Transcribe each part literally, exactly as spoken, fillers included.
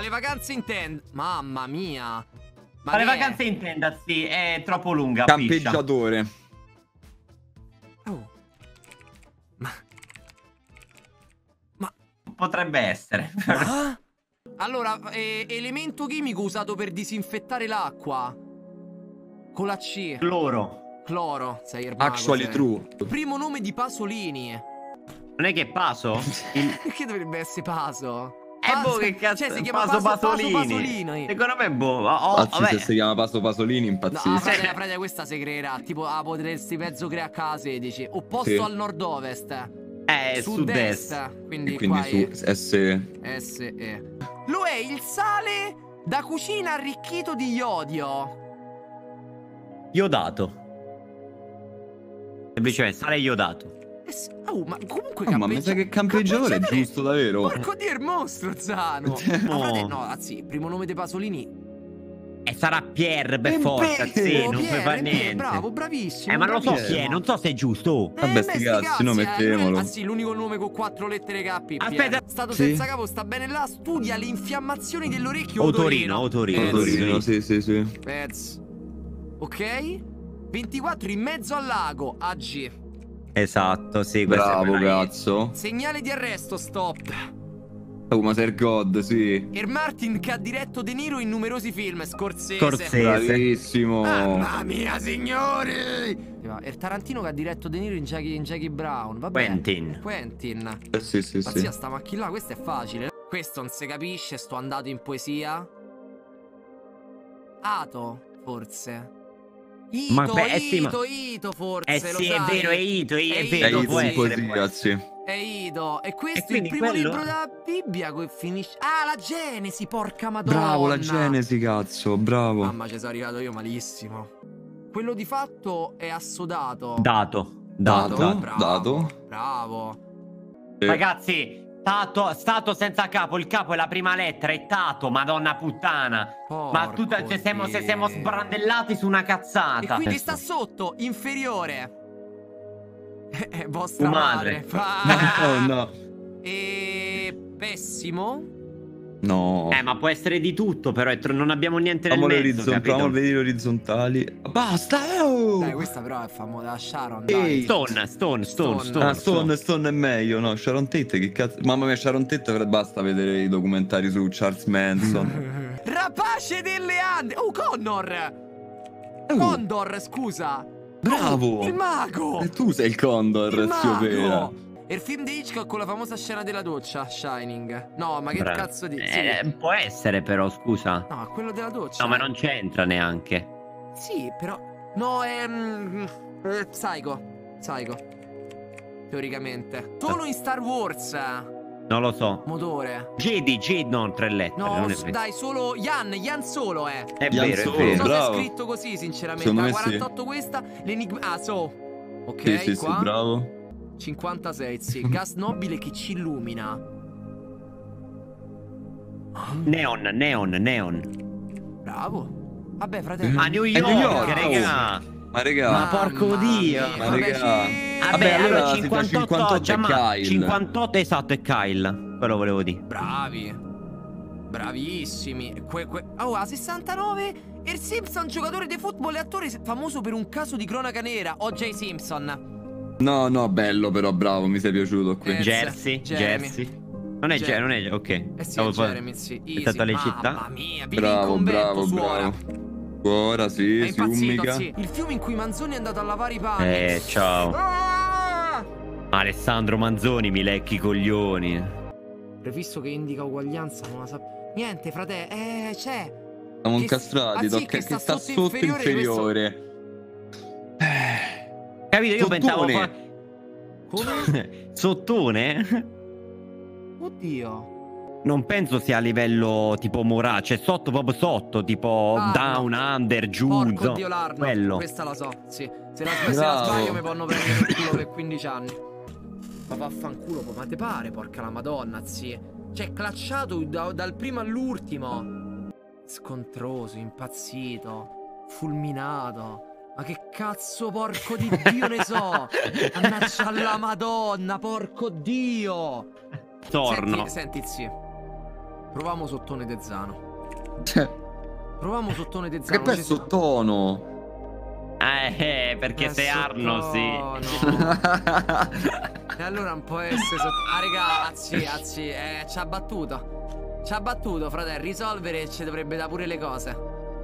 le vacanze in tenda. Mamma mia. Ma le che vacanze è? in tenda, sì, è troppo lunga. Campeggiatore. Oh. Ma... Ma... Potrebbe essere. Ma? Allora, eh, elemento chimico usato per disinfettare l'acqua. Con la C. Cloro. Cloro. Sei il mago, Actually sei. true. Primo nome di Pasolini. Non è che Paso? Il... Perché dovrebbe essere Paso? Eh boh, che cazzo, cioè, si chiama Paso Paso, Pasolini. Paso Pasolini. Secondo me boh. Oh, oh, Anzi, vabbè. se si chiama Paso Pasolini No, impazzisce. frate, frate, questa si creerà. Tipo, ah, potresti mezzo creare a sedici. Opposto Sì. al nord-ovest. Eh, Sud-est. sud-est. Quindi, E quindi qua su è S. S E. Lo è il sale da cucina arricchito di iodio. Iodato. Semplicemente sale iodato. Eh sì. Oh, ma comunque Oh, ma mi sa che campeggiatore è giusto davvero. Porco Dio, il mostro, Zano. No. Ah, frate, no, anzi, primo nome dei Pasolini. E sarà Pierre per Eh, forza, beh, sì, Oh, non puoi Pierre, fare Pierre, niente. bravo, bravissimo. Eh, ma non lo so bravissimo. chi è, non so se è giusto. oh. Eh, Vabbè, beh, sti sti cazzi, no, eh, mettiamolo. lui- Ah sì, l'unico nome con quattro lettere K. Aspetta. Stato Sì. senza capo, sta bene là. Studia le infiammazioni dell'orecchio. Otorino, otorino, Pezzi. otorino. Sì, sì, sì. Pezzi. Ok. ventiquattro in mezzo al lago. A G. Esatto, sì, questo è Bravo, quella lì. cazzo. Segnale di arresto, stop. Oh, ma sei il God, sì. Er Martin che ha diretto De Niro in numerosi film. Scorsese. Scorsese. Bravissimo. Mamma mia, signori! Er Tarantino che ha diretto De Niro in Jackie, in Jackie Brown. Vabbè. Quentin. Quentin. Eh, sì, sì, sì. Pazzia, sta macchina là, questo è facile. Questo non si capisce, sto andato in poesia. Ato, forse. Ito, Ma beh, eh sì, ma- Ito, Ito, forse. Eh lo sì, è sai. vero, è Ito, è, È è Ito, vero, Dai, può sì. un po' essere, sì, può cazzi. È Ido. E questo è il quindi primo quello- libro della Bibbia che finisce. Ah, la Genesi, porca madonna. Bravo, la Genesi, cazzo, bravo. Mamma, ci sono arrivato io malissimo. Quello di fatto è assodato. Dato. Dato. Dato. Bravo, dato. Bravo. Eh. Ragazzi, tato, stato senza capo, il capo è la prima lettera, è tato, madonna puttana. Ma tu, Porco se siamo, se Dio. siamo sbrandellati su una E cazzata. quindi sta sotto, inferiore. È vostra Tu madre. madre. Oh, no. E pessimo. No. Eh, ma può essere di tutto, però è tro- non abbiamo niente nel Famole mezzo, orizzontali, capito? proviamo a vedere orizzontali. Basta, oh! Dai, questa però è famosa da Sharon. Ehi. Dai. Stone, Stone, Stone, Stone. Stone. Ah, Stone, Stone è meglio, no? Sharon Tate, che cazzo... Mamma mia, Sharon Tate, però basta vedere i documentari su Charles Manson. Rapace delle Ande. Oh, Connor. Oh, Condor, scusa. bravo! Oh, il mago. E tu sei il Condor, Il zio Pera. mago. E il film di Hitchcock con la famosa scena della doccia, Shining. No, ma che Bravo. cazzo di... Sì. Eh, può essere però, scusa. No, quello della doccia. No, ma non c'entra neanche. Sì, però... No, è... mm, è Psycho. Psycho. Teoricamente. Solo in Star Wars. Non lo so. Motore. Jedi, Jedi, non tre lettere. No, non è s- vero. dai, solo Yan. Yan solo è. È Yan vero, Solo, è Non vero. so se bravo. è scritto così, sinceramente. Secondo La me sì. quarantotto questa, l'enigma... Ah, so. Ok, Sì, sì, sì, qua. bravo. cinquantasei, sì. Gas nobile che ci illumina. Neon, neon, neon. Bravo. Vabbè, fratello. A New È York, New York, raga. Ma regà, Ma porco Mamma Dio. mia, Ma vabbè, raga. sì. Vabbè, allora allora si fa cinquantotto, cinquantotto già è ma- Kyle. cinquantotto esatto è Kyle. Quello volevo dire. Bravi. Bravissimi. Que, que... Oh, a sessantanove. Il Simpson, giocatore di football e attore famoso per un caso di cronaca nera. O J. Simpson. No, no, bello però, bravo, mi sei piaciuto qui. Eh, Jersey, Jeremy. Jersey. Non è Jer- Jeremy, non è ok. Eh sì, Stavo è fa- Jeremy, sì. È stato alle Easy. città. Mamma mia, vive in Bravo, convento, bravo, suora. bravo. Ora sì, È si impazzito, ummica. sì. Il fiume in cui Manzoni è andato a lavare i panni. Eh, ciao. Ah! Alessandro Manzoni, mi lecchi i coglioni. Prefisso che indica uguaglianza, non la sa. Niente, frate, eh, c'è. Siamo Che- incastrati, ah, sì, tocca che che sta sta sotto sotto inferiore, inferiore. Capito? Io pensavo Sottone. fa- Come? Sottone? Oddio. Non penso sia a livello tipo morale, cioè sotto proprio sotto, tipo Ah, down, no. under, giù, Porco zo- Dio l'Arno. quello. Questa la so, sì. Se la, se la Bravo. sbaglio mi possono prendere il culo per quindici anni. Ma vaffanculo, ma te pare, porca la madonna, zie. Cioè, clacciato da- dal primo all'ultimo. Scontroso, impazzito, fulminato. Ma che cazzo, porco di Dio ne so. Mannaggia alla madonna, porco Dio. Torno. Senti, senti, zio. Proviamo sottone de Zano. Cioè, Proviamo sottone de Zano. che poi è ci sta- sottono. Eh, perché È sei Arno, sì. sottono. E allora un po' essere sotto. Ah, ragazzi, ragazzi, eh, ci ha battuto. Ci ha battuto, fratello. Risolvere ci dovrebbe da pure le cose.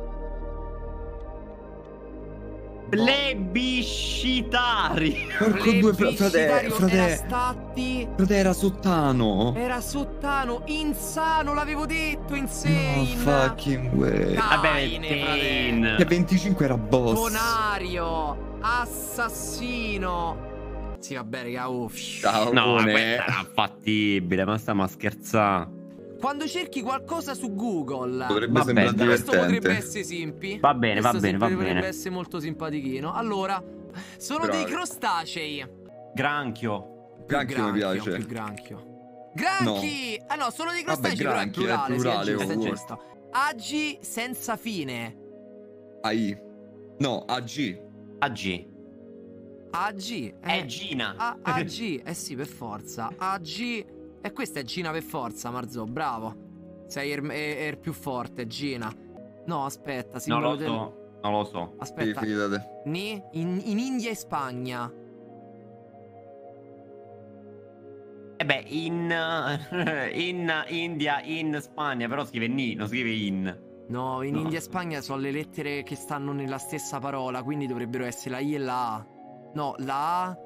Plebiscitari. Porco due fra- frate, Plebiscitario frate, era stati. frate, era sottano. Era sottano, insano, l'avevo detto, No insane. fucking way. Vabbè, Caine, Tain. fratello. E venticinque era boss. Bonario, assassino. Sì, vabbè, raga, oh, fiu. Ciao, No, Bone. questa era fattibile, ma stiamo a scherzare. Quando cerchi qualcosa su Google, Dovrebbe Vabbè, sembrare dai. questo potrebbe divertente. essere Simpi. Va bene, va Questo bene, Simpi va potrebbe bene. essere molto simpatichino. Allora, sono Bravi. dei crostacei. Granchio. Più Granchio mi piace. Più granchio. Granchi! Ah no, sono dei Vabbè, crostacei, però è granchi, è plurale, plurale, sì, è giusto, è ovunque. giusto. Agi senza fine. A I. No, A G. A G. Agi. È Eh, Gina. A- AG, eh sì, per forza. A G. E questa è Gina per forza, Marzo, bravo. Sei il, è- è il più forte, Gina. No, aspetta, Non simbolo lo del- so, non lo so. Sì, Aspetta, fidate. Ni? In, in India e Spagna. E beh, in, in India, in Spagna, però scrive ni, non scrive in. No, in No. India e Spagna sono le lettere che stanno nella stessa parola, quindi dovrebbero essere la I e la A. No, la A.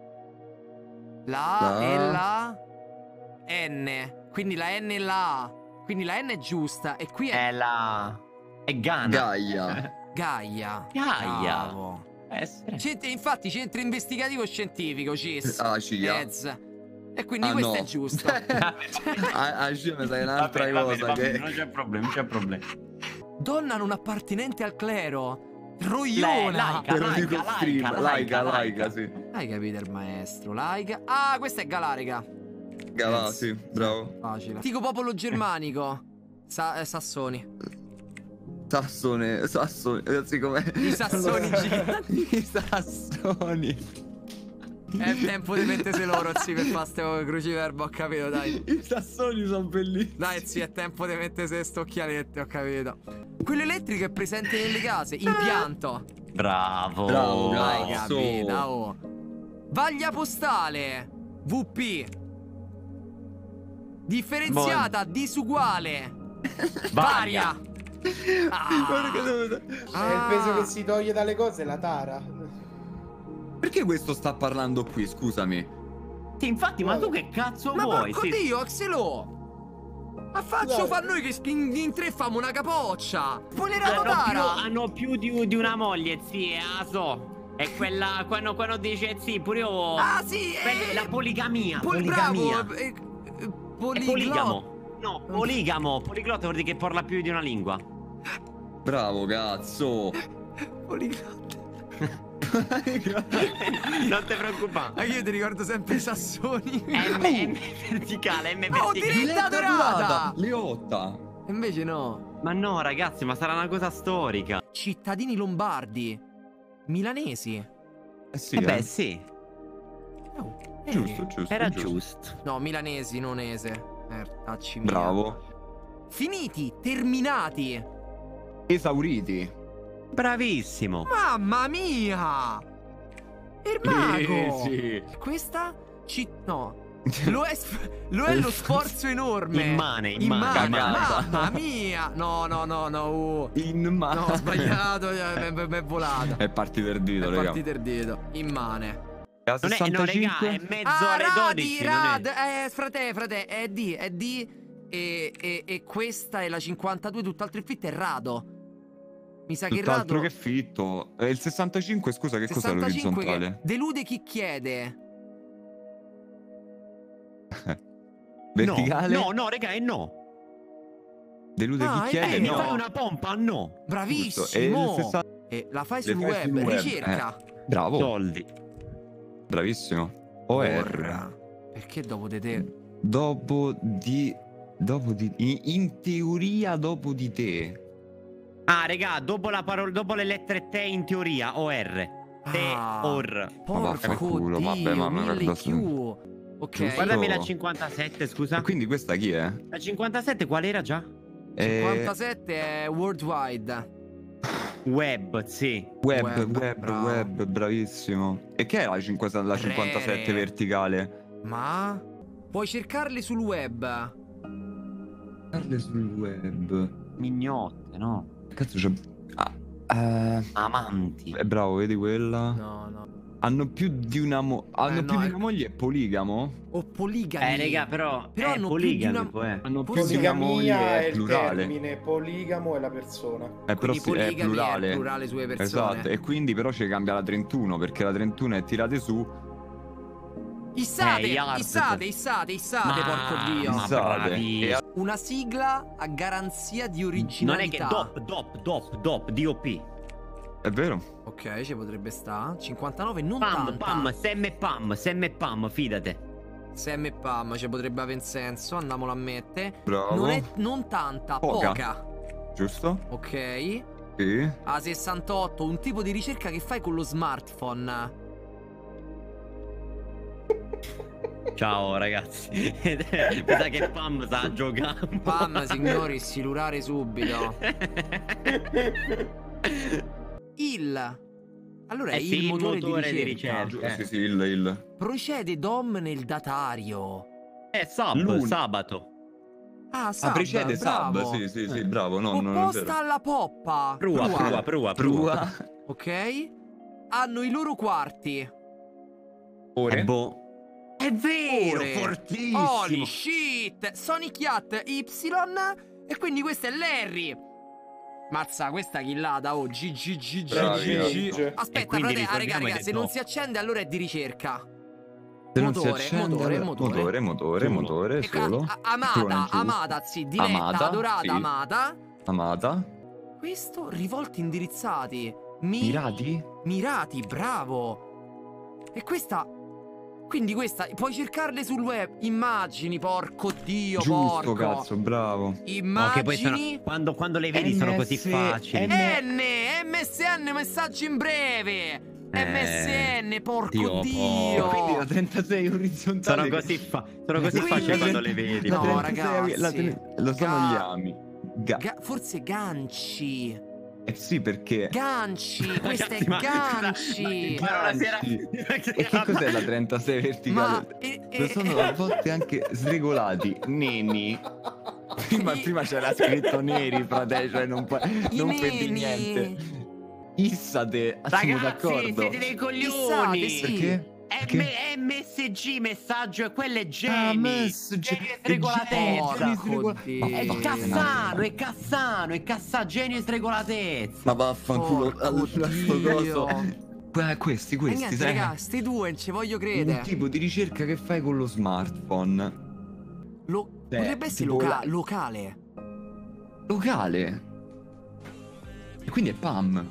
La A La e A. la N. Quindi la N e la A. Quindi la N è giusta e qui è È la... è Ghana. Gaia. Gaia. Gaia. Bravo. Essere. Centro- infatti centro investigativo scientifico, C I S. Ah, Cia. Ez. E quindi Ah, questo no. è giusto. A, a G mi sai un'altra Va bene, va cosa bene, va che... bene, non c'è problema, non c'è problema. Donna non appartenente al clero. Lei, Roiona. laica. Però dico laica, stream. laica, Laica, laica, laica, sì. Hai capito il maestro, like. Ah, questa è Galarica. Galà, Ez. sì, bravo. Facile. Antico popolo germanico. Sa- eh, Sassoni. Sassone, Sassone, ragazzi com'è? I sassoni giganti. I sassoni. È tempo di mettersi loro, sì, per fare sto cruciverbo, ho capito, dai. I sassoni sono bellissimi. Dai, sì, è tempo di mettersi sto occhialetti, ho capito. Quello elettrico è presente nelle case, impianto. Bravo. Bravo, Hai cazzo. capito, oh. Vaglia postale. V P. Differenziata, disuguale. Varia. Ah. Guarda che dove- È il peso che si toglie dalle cose, la tara. Perché questo sta parlando qui, scusami? Sì, infatti, ma tu che cazzo Ma vuoi? porco Sì. Dio, Axelo! Ma faccio Dai. fa noi che in, in tre famo una capoccia! Spoilerato Hanno più, Tara! hanno più di, di una moglie, sì, ah, so. È quella, quando, quando dice sì, pure io... Ah sì! Quella è la poligamia, Pol- poligamia. bravo! Eh, eh, È poliglo- poligamo. No, poligamo. Poliglotto vuol dire che parla più di una lingua. Bravo, cazzo. Poliglotte. Non ti preoccupare. Ma io ti ricordo sempre i sassoni. M, M verticale, M Oh, verticale. diretta dorata! Leotta. Invece no. Ma no, ragazzi, ma sarà una cosa storica. Cittadini lombardi. Milanesi. Eh sì, Eh beh, eh. sì. Oh, eh. Giusto, giusto. Era giusto. giusto. No, milanesi, non ese. Eh, tacci mia. Bravo. Finiti, terminati. Esauriti. Bravissimo. Mamma mia! Il mago! Sì. Questa? Ci... no. Lo è, lo è lo sforzo enorme. Immane, immane, Immane. immane. Mamma mia! No, no, no, no. uh. In mano. No, ho sbagliato. Mi è volata. È partito il dito, È raga. partito il dito. Immane. A Non è, no, raga, è mezzo Ah, alle Radi, dodici. Rad. Non è... Eh, frate, frate. È D, è D. E, e, e questa è la cinquantadue, tutt'altro il fit è Rado. Mi sa che Tutt'altro Rado... che fitto. E il sessantacinque, scusa, che cos'è sessantacinque l'orizzontale? che delude chi chiede. Verticale? No, no, no, raga, è no. Delude Ah, chi eh, chiede? Eh, eh, mi no. fai una pompa? No. Bravissimo. Giusto. E il sessanta... E la fai Le sul fai web, sul web, ricerca. Bravo. Soldi. Bravissimo. O R. Porra. Perché dopo di te? Dopo di... Dopo di... In, in teoria dopo di te. Ah, raga, dopo, la parola, dopo le lettere te in teoria, O R. Te, Ah. or. Ma Porco vaffanculo, Dio, vabbè, ma mi mille guarda Q. Ok. Giusto. Guardami la cinquantasette, scusa. E quindi questa chi è? La cinquantasette qual era già? Eh, cinquantasette è worldwide. Web, sì. Web, Web, web, bravo. web, bravissimo. E che è la, cinquanta la cinquantasette Rere. verticale? Ma puoi cercarli sul web. Parli sul web. Mignotte, no? Cazzo c'è... Ah, eh, Amanti. è bravo, vedi quella? No, no. Hanno più di una mo... Hanno Eh, più no, di è- una moglie, è poligamo? O poligami. Eh, raga, però. Però eh, hanno più poligami, di una- poi, eh. Hanno più Forse di una Poligamia moglie, è è il plurale. termine, poligamo è la persona. Eh, però Quindi sì, è poligami plurale. è plurale sulle persone. Esatto, e quindi però ci cambia la trentuno, perché la trentuno è tirate su. Issate, Eh, Yard. issate, issate, issate, Ma- porco dio. ma Issate. bravi. E Una sigla a garanzia di Non è originalità. che DOP, DOP, DOP, DOP, D O P. È vero? Ok, ci potrebbe sta. cinquantanove, non Pam, tanta. pam, Sam e Pam, Sam e Pam, fidate. Sam e Pam, ci potrebbe avere senso, andiamolo a mettere. Bravo. Non è non tanta, Poca. poca. Giusto? Ok. Sì. A sessantotto, un tipo di ricerca che fai con lo smartphone. Ciao ragazzi. Mi sa che Pam sta giocando. Pam, signori, silurare subito. Il. Allora è Eh sì, il il motore, motore di di ricerca. ricerca. Sì, sì, il... il... Procede Dom nel datario. Eh, sub, Luna. sabato. Ah, Ah, sub, precede bravo. sub, sì, sì, sì, Eh. bravo, no, non è Opposta vero. alla poppa. Prua, prua, prua, prua. Prua. Ok. Hanno i loro quarti. Ore. Eh, boh. È vero, Ore. fortissimo. Holy shit. Sonic Yacht Y. E quindi questo è Larry. Mazza, questa killata. Oh, G G G G Bravi, G. ragazzi. G. Aspetta, quindi frate, ah, raga, ricordiamo raga, che se è non top. si accende allora è di ricerca. Se non si Motore, accende, motore, allora- motore. motore, motore, Solo. motore, E ca- solo. a- amata, Solo giù. amata, sì, diretta, Amata, adorata, sì. amata. Amata. Questo rivolti indirizzati. Mi- Mirati? Mirati, bravo. E questa. Quindi questa. Puoi cercarle sul web. Immagini, porco dio, Giusto, porco. cazzo, bravo. No, che poi sono, Immagini. quando, quando le vedi sono così M S facili. N, M S N, messaggi in breve. Eh, M S N, porco Dio, dio. porco. Quindi la trentasei orizzontale. Sono così, fa- sono così Quindi- facili quando le vedi. La No, trentasei ragazzi. la tre- lo sono Ga- gli ami. Ga- Ga- forse ganci. eh sì, perché. Ganci, questa è Ragazzi, ma- ganci. ma- ma una sera- E che cos'è la trentasei verticale? Ma e- Lo e- sono a volte anche sregolati. Neni. Prima, prima c'era scritto neri, frate, cioè non puoi, I non puoi neni. dire niente. Issate, siamo Ragazzi, d'accordo. siete dei coglioni. Fissate, sì. Perché? Perché? M- MSG messaggio e quello è Ah, Geni. mess- Geni e e sregolatezza. Geni e Porco sregola- Dio. Ma È va- Cassano, è Cassano, è Cassagenio e sregolatezza. Ma vaffanculo Porco al sto Dio. coso. Que- Questi, E questi, niente, sai. raga, sti due non ci voglio Un credere. tipo di ricerca che fai con lo smartphone. Lo- Cioè, potrebbe essere tipo loca- la- locale. Locale. E quindi è Pam.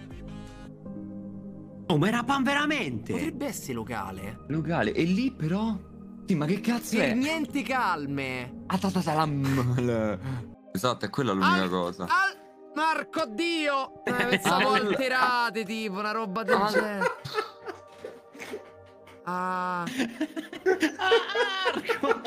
Oh, ma era Pam veramente? Potrebbe essere locale. Locale. E lì però. Sì, ma che cazzo Per è? niente calme. Atatasalam. Esatto, è quella l'unica Al- cosa. Al- Marco Dio! Eh, pensavo Al- alterate, tipo, una roba del Al- genere. Ah. Marco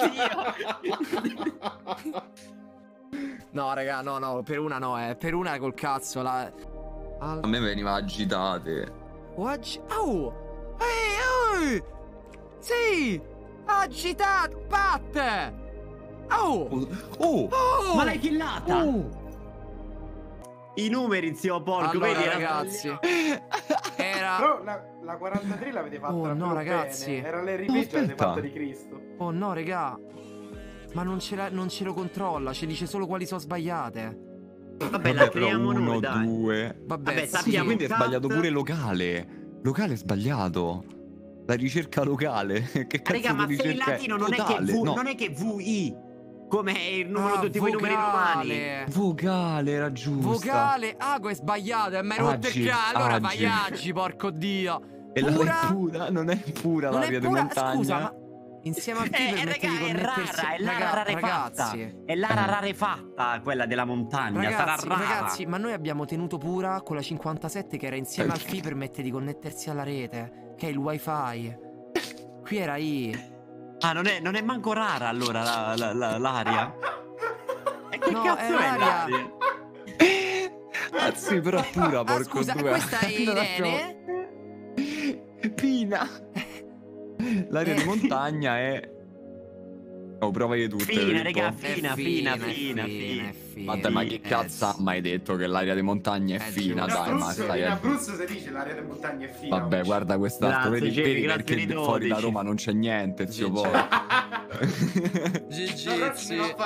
Dio. No, raga, no, no, per una no, eh. Per una col cazzo, la... A Al... me veniva agitate. Oggi... Oh! Ehi, ehi! Sì! Agitato! Pat! Oh! Oh! Oh! Ma l'hai killata? Oh! I numeri, zio porco, Allora, vedi? era- ragazzi, era... Però la, la quarantatré l'avete fatta Oh, no, proprio ragazzi. bene. Era Larry No, Page, l'avete aspetta. fatta di Cristo. Oh no, raga. Ma non ce, la- non ce lo controlla, ci dice solo quali sono sbagliate. Vabbè, la Vabbè, però creiamo uno, noi, dai. due. Vabbè, Vabbè, sì. sappiamo- Quindi è cut. sbagliato pure locale. Locale è sbagliato. La ricerca locale. Che cazzo Raga, ma di se in ricerca è? latino non è, che Totale, v, no. non è che V I, come il numero Ah, di tipo i numeri romani. vocale. Vocale era giusta. Vocale, Ago è sbagliato, è mai rotto il Agi, cazzo. Allora agi. fai agi, porco dio. E la Pura? è pura, non è pura Non la è via di pura, montagna. scusa, ma insieme al Eh, Fiber eh, permette raga, di è connettersi. rara, è l'ara Raga- rarefatta. ragazzi, È l'ara Eh. rarefatta, quella della montagna. ragazzi, Sarà rara. ragazzi, ma noi abbiamo tenuto pura con la cinquantasette che era insieme al F I permette di connettersi alla rete, che è il wifi. Qui era I. Ah, non è, non è manco rara allora la- la- la- l'aria? E che No, cazzo è è l'aria. l'aria? Ah sì, però è pura, Ah, porco scusa, due. questa è Non Irene? abbiamo- Pina. L'aria di Eh. montagna è... Oh, provai tutte. Fina, vedi un raga, po'. fina, È fina, è fina, è fina. fina. Vabbè, ma che Eh, cazzo ha mai detto che l'aria di montagna è Eh, fina? giuro. Dai, in ma Abruzzo, stai in a... Abruzzo si dice l'area delle montagne è fina. Vabbè, guarda quest'altro, Grazie, vedi, Jamie, vedi grazie perché di fuori da dodici. Roma non c'è niente, zio G G. Polo. G G, zio.